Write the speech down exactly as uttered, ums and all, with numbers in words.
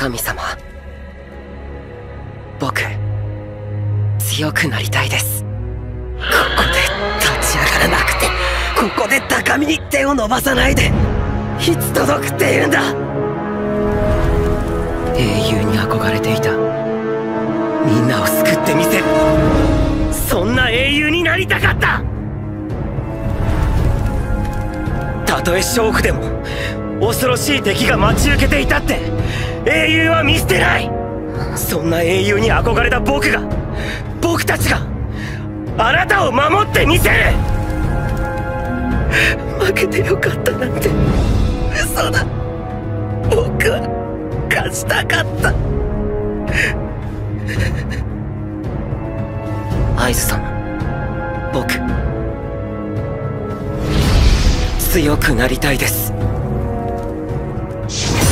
神様、僕強くなりたいです。ここで立ち上がらなくて、ここで高みに手を伸ばさないでいつ届くって言うんだ。英雄に憧れていた。みんなを救ってみせる、そんな英雄になりたかった。たとえ娼婦でも恐ろしい敵が待ち受けていたって英雄は見捨てない。そんな英雄に憧れた僕が、僕たちがあなたを守ってみせる。負けてよかったなんて嘘だ。僕は勝ちたかった。合図さん、僕強くなりたいです。